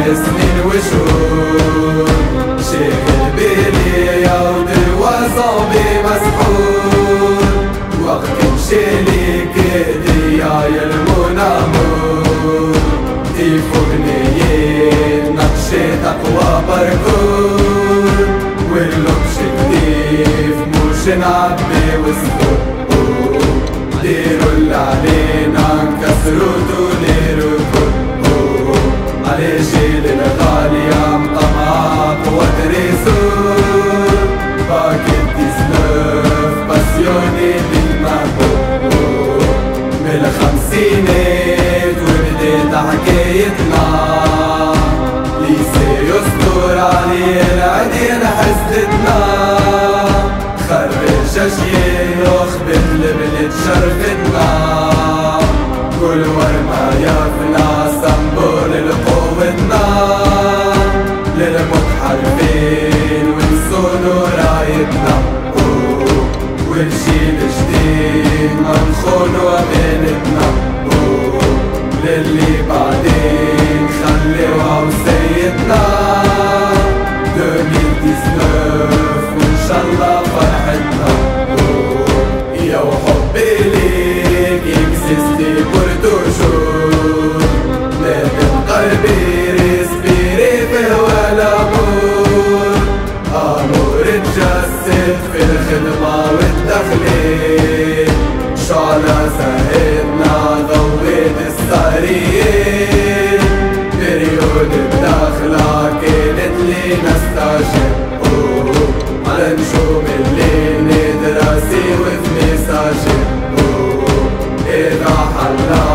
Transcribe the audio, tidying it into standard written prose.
سنين وشهور، شاغل بالي يعود وصعبي مسحور، وقت مشالي كديا يلمون عمور، تيفو بنيين نقشة أقوى باركور، واللبش كتيف موش نعبي وسطور، ديروا اللي علينا نكسروا دولي ركور، على جيل الغالي عم طمع قوة ريسور، باكت تسلف باسيوني بالمحبوب، من الخمسينات وبديت حكايتنا، ليسي يصدر عليه العدين حسدتنا، خرج شيوخ بالبلد شرفتنا، كل ورمة يفنى سنبول لقوتنا، للمتحرفين ونصونوا رايتنا، والجيل جديد منخونوا أمانتنا، للي بعدين خليوها وسيدنا، 2019 وإن شاء الله فرحتنا، يا وحبي ليك يكسستي بور توجور، لازم قلبي ريسبيري في هوا الأمور، أمور تجسد في الخدمة والتخليد، شعلة سهدنا ضويت السهريين، بريود الداخلة كانت لينا استعجب، على نجوم الليل ندراسي وفي مساجد، إذا حلا